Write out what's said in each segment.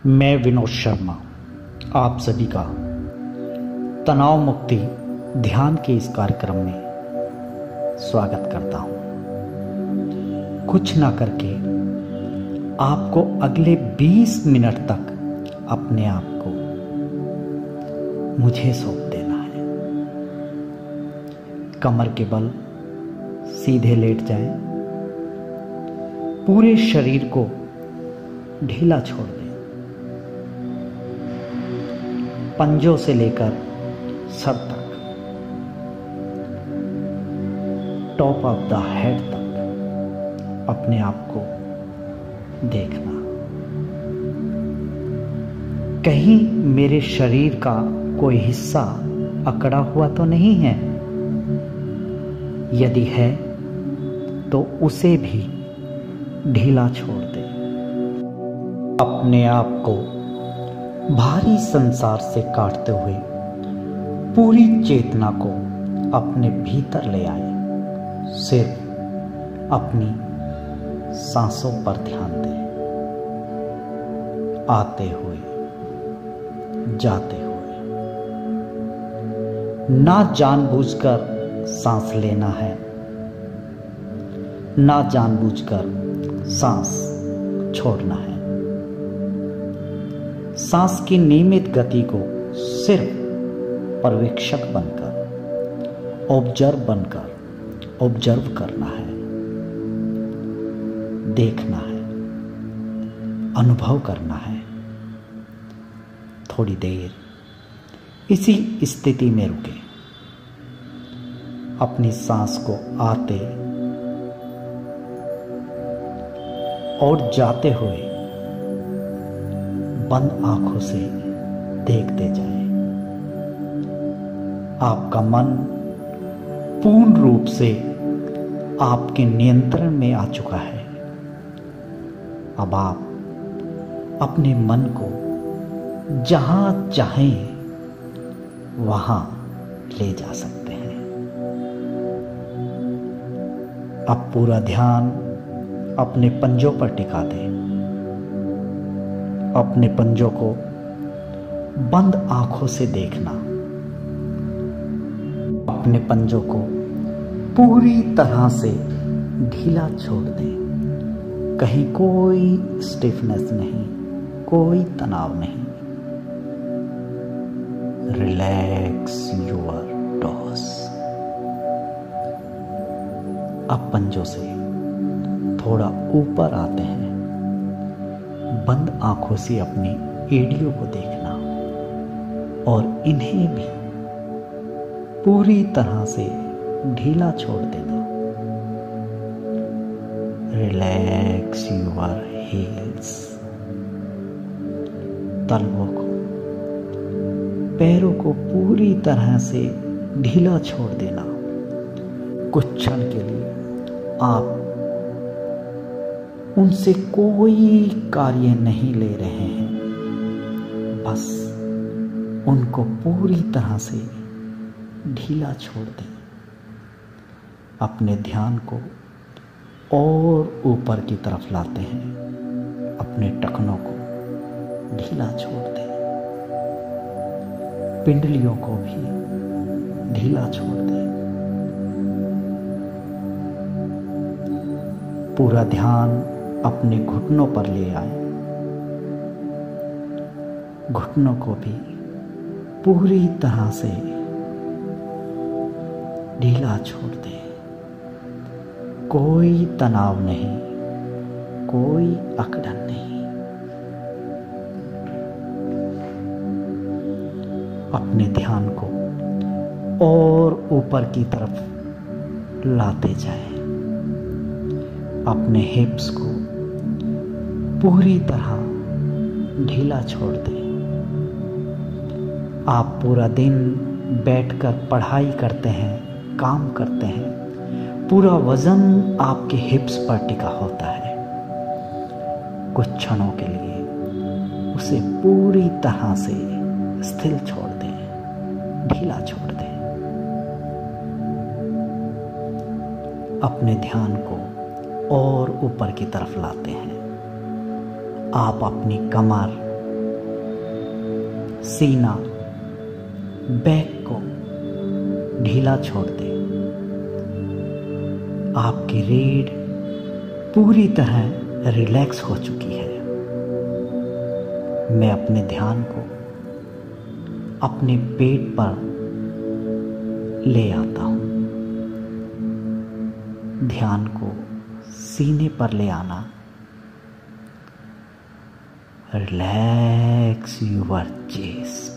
मैं विनोद शर्मा आप सभी का तनाव मुक्ति ध्यान के इस कार्यक्रम में स्वागत करता हूँ। कुछ ना करके आपको अगले 20 मिनट तक अपने आप को मुझे सौंप देना है। कमर के बल सीधे लेट जाएं, पूरे शरीर को ढीला छोड़ दें। पंजों से लेकर सर तक, टॉप ऑफ द हेड तक अपने आप को देखना। कहीं मेरे शरीर का कोई हिस्सा अकड़ा हुआ तो नहीं है? यदि है तो उसे भी ढीला छोड़ दे। अपने आप को भारी संसार से काटते हुए पूरी चेतना को अपने भीतर ले आए। सिर्फ अपनी सांसों पर ध्यान दें, आते हुए जाते हुए। ना जानबूझकर सांस लेना है, ना जानबूझकर सांस छोड़ना है। सांस की नियमित गति को सिर्फ पर्यवेक्षक बनकर, ऑब्जर्व करना है, देखना है, अनुभव करना है। थोड़ी देर इसी स्थिति में रुके, अपनी सांस को आते और जाते हुए बंद आंखों से देखते जाएं। आपका मन पूर्ण रूप से आपके नियंत्रण में आ चुका है। अब आप अपने मन को जहां चाहें वहां ले जा सकते हैं। अब पूरा ध्यान अपने पंजों पर टिका दें। अपने पंजों को बंद आंखों से देखना। अपने पंजों को पूरी तरह से ढीला छोड़ दें। कहीं कोई स्टिफनेस नहीं, कोई तनाव नहीं। Relax your toes. अब पंजों से थोड़ा ऊपर आते हैं। बंद आंखों से अपनी एड़ियों को देखना और इन्हें भी पूरी तरह से ढीला छोड़ देना। Relax your heels. तलवों को, पैरों को पूरी तरह से ढीला छोड़ देना। कुछ क्षण के लिए आप उनसे कोई कार्य नहीं ले रहे हैं, बस उनको पूरी तरह से ढीला छोड़ दें। अपने ध्यान को और ऊपर की तरफ लाते हैं। अपने टखनों को ढीला छोड़ दें। पिंडलियों को भी ढीला छोड़ दें। पूरा ध्यान अपने घुटनों पर ले आए। घुटनों को भी पूरी तरह से ढीला छोड़ दें। कोई तनाव नहीं, कोई अकड़न नहीं। अपने ध्यान को और ऊपर की तरफ लाते जाएं। अपने हिप्स को पूरी तरह ढीला छोड़ दें। आप पूरा दिन बैठकर पढ़ाई करते हैं, काम करते हैं। पूरा वजन आपके हिप्स पर टिका होता है। कुछ क्षणों के लिए उसे पूरी तरह से स्थिर छोड़ दें, ढीला छोड़ दें। अपने ध्यान को और ऊपर की तरफ लाते हैं। आप अपनी कमर सीना, बैक को ढीला छोड़ दे। आपकी रीढ़ पूरी तरह रिलैक्स हो चुकी है। मैं अपने ध्यान को अपने पेट पर ले आता हूं। ध्यान को सीने पर ले आना। Relax your chest.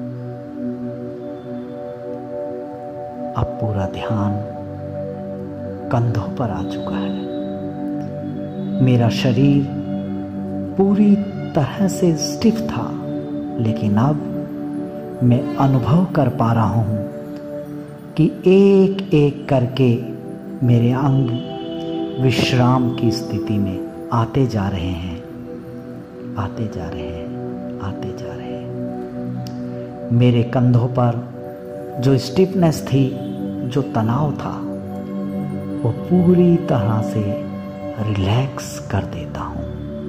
अब पूरा ध्यान कंधों पर आ चुका है। मेरा शरीर पूरी तरह से स्टिफ था, लेकिन अब मैं अनुभव कर पा रहा हूं कि एक एक करके मेरे अंग विश्राम की स्थिति में आते जा रहे हैं, आते जा रहे हैं, आते जा रहे हैं। मेरे कंधों पर जो स्टिफनेस थी, जो तनाव था, वो पूरी तरह से रिलैक्स कर देता हूं।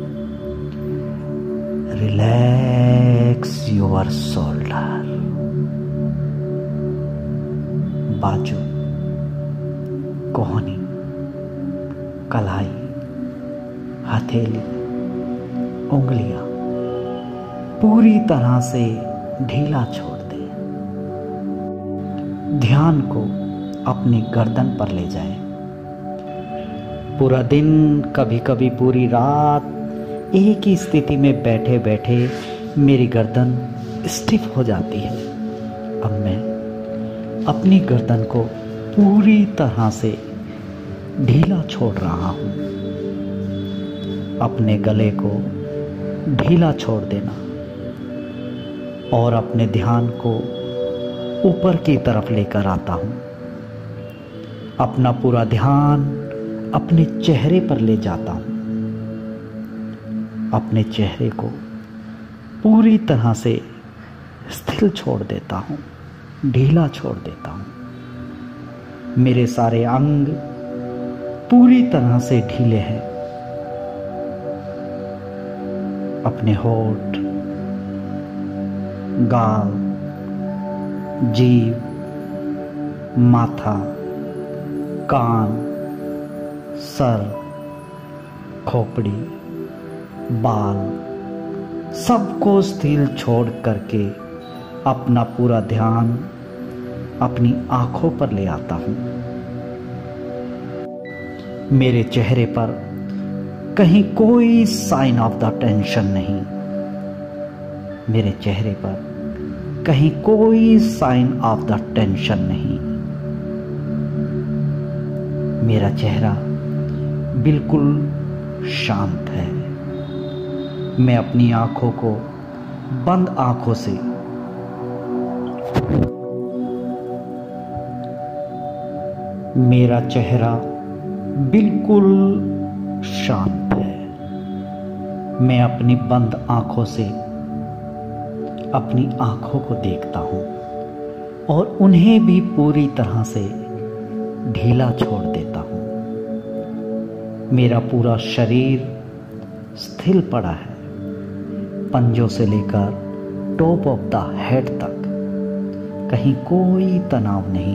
Relax your shoulder. बाजू, कोहनी, कलाई, हथेली, उंगलियां पूरी तरह से ढीला छोड़ दें। ध्यान को अपनी गर्दन पर ले जाएं। पूरा दिन, कभी कभी पूरी रात एक ही स्थिति में बैठे बैठे मेरी गर्दन स्टिफ हो जाती है। अब मैं अपनी गर्दन को पूरी तरह से ढीला छोड़ रहा हूं। अपने गले को ढीला छोड़ देना और अपने ध्यान को ऊपर की तरफ लेकर आता हूं। अपना पूरा ध्यान अपने चेहरे पर ले जाता हूं। अपने चेहरे को पूरी तरह से स्थिर छोड़ देता हूं, ढीला छोड़ देता हूं। मेरे सारे अंग पूरी तरह से ढीले हैं। अपने होठ, गाल, जीभ, माथा, कान, सर, खोपड़ी, बाल, सबको स्थिर छोड़ करके अपना पूरा ध्यान अपनी आंखों पर ले आता हूं। मेरे चेहरे पर कहीं कोई साइन ऑफ द टेंशन नहीं। मेरे चेहरे पर कहीं कोई साइन ऑफ द टेंशन नहीं। मेरा चेहरा बिल्कुल शांत है। मैं अपनी आंखों को बंद आंखों से मेरा चेहरा बिल्कुल शांत है। मैं अपनी बंद आंखों से अपनी आंखों को देखता हूं और उन्हें भी पूरी तरह से ढीला छोड़ देता हूं। मेरा पूरा शरीर स्थिर पड़ा है। पंजों से लेकर टॉप ऑफ द हेड तक कहीं कोई तनाव नहीं,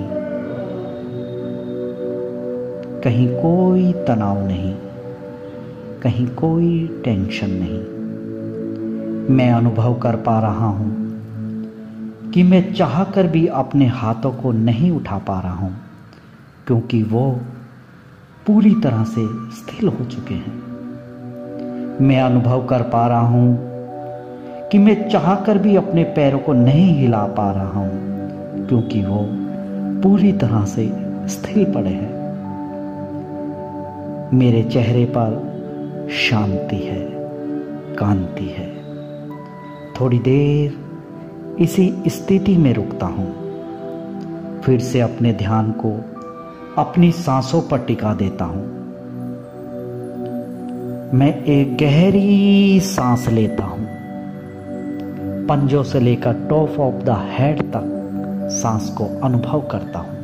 कहीं कोई तनाव नहीं, कहीं कोई टेंशन नहीं। मैं अनुभव कर पा रहा हूं कि मैं चाहकर भी अपने हाथों को नहीं उठा पा रहा हूं, क्योंकि वो पूरी तरह से स्थिर हो चुके हैं। मैं अनुभव कर पा रहा हूं कि मैं चाहकर भी अपने पैरों को नहीं हिला पा रहा हूं, क्योंकि वो पूरी तरह से स्थिर पड़े हैं। मेरे चेहरे पर शांति है, कांति है। थोड़ी देर इसी स्थिति में रुकता हूं, फिर से अपने ध्यान को अपनी सांसों पर टिका देता हूं। मैं एक गहरी सांस लेता हूं। पंजों से लेकर टॉप ऑफ द हेड तक सांस को अनुभव करता हूं।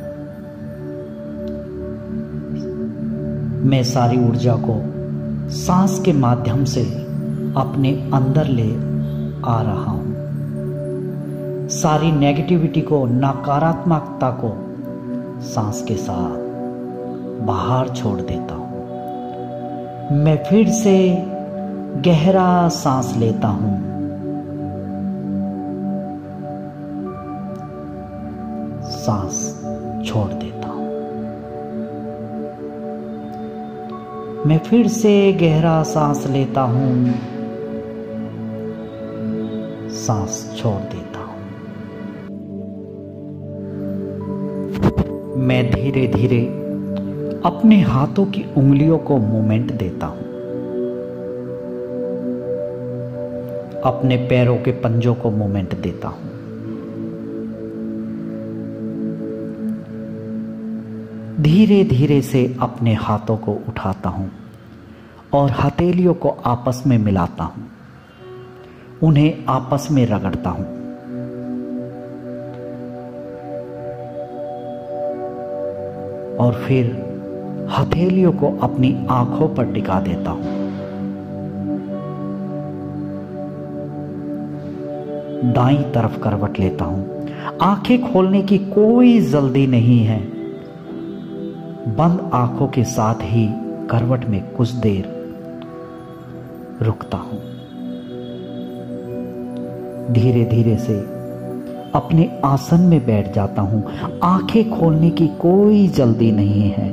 मैं सारी ऊर्जा को सांस के माध्यम से अपने अंदर ले आ रहा हूं। सारी नेगेटिविटी को, नकारात्मकता को सांस के साथ बाहर छोड़ देता हूं। मैं फिर से गहरा सांस लेता हूं। सांस छोड़ देता हूं। मैं फिर से गहरा सांस लेता हूं। सांस छोड़ देता हूं। मैं धीरे धीरे अपने हाथों की उंगलियों को मूवमेंट देता हूं। अपने पैरों के पंजों को मूवमेंट देता हूं। धीरे धीरे से अपने हाथों को उठाता हूं और हथेलियों को आपस में मिलाता हूं। उन्हें आपस में रगड़ता हूं। और फिर हथेलियों को अपनी आंखों पर टिका देता हूं। दाईं तरफ करवट लेता हूं। आंखें खोलने की कोई जल्दी नहीं है। बंद आंखों के साथ ही करवट में कुछ देर रुकता हूं। धीरे धीरे से अपने आसन में बैठ जाता हूं। आंखें खोलने की कोई जल्दी नहीं है।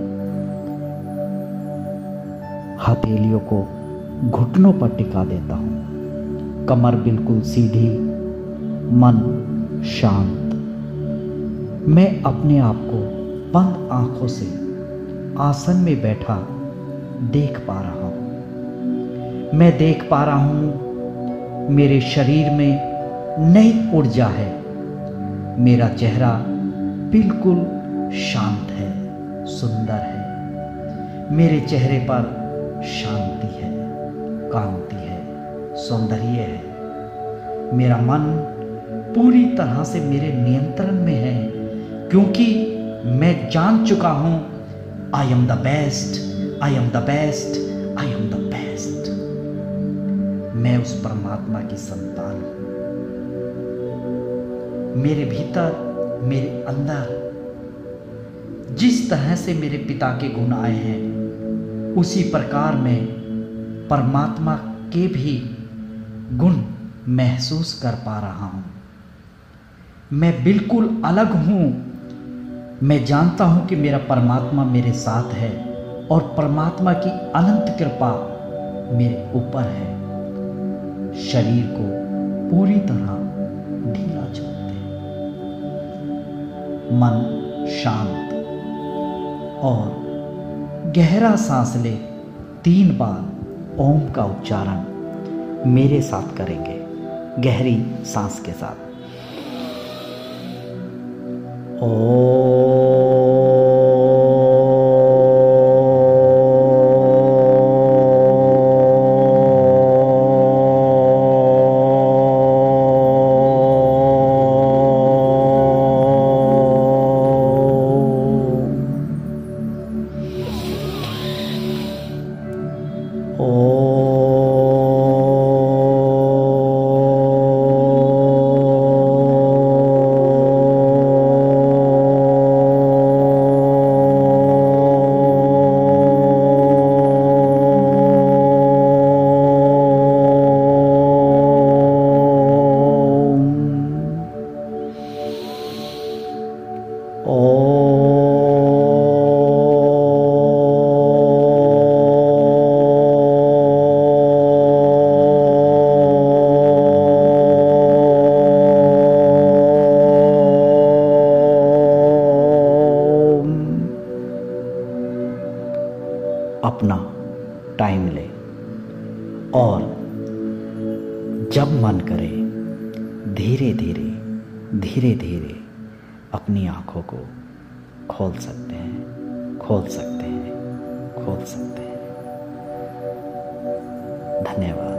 हथेलियों को घुटनों पर टिका देता हूं। कमर बिल्कुल सीधी, मन शांत। मैं अपने आप को बंद आंखों से आसन में बैठा देख पा रहा हूं। मैं देख पा रहा हूं मेरे शरीर में नई ऊर्जा है। मेरा चेहरा बिल्कुल शांत है, सुंदर है। मेरे चेहरे पर शांति है, कांति है, सौंदर्य है। मेरा मन पूरी तरह से मेरे नियंत्रण में है, क्योंकि मैं जान चुका हूं I am the best, I am the best, I am the best. मैं उस परमात्मा की संतान हूं। मेरे भीतर, मेरे अंदर जिस तरह से मेरे पिता के गुण आए हैं, उसी प्रकार मैं परमात्मा के भी गुण महसूस कर पा रहा हूं। मैं बिल्कुल अलग हूं। मैं जानता हूं कि मेरा परमात्मा मेरे साथ है और परमात्मा की अनंत कृपा मेरे ऊपर है। शरीर को पूरी तरह ढीला छोड़ दे। मन शांत और गहरा सांस ले। 3 बार ओम का उच्चारण मेरे साथ करेंगे, गहरी सांस के साथ। ओ अपना टाइम ले और जब मन करे धीरे धीरे धीरे धीरे अपनी आंखों को खोल सकते हैं, खोल सकते हैं, खोल सकते हैं। धन्यवाद।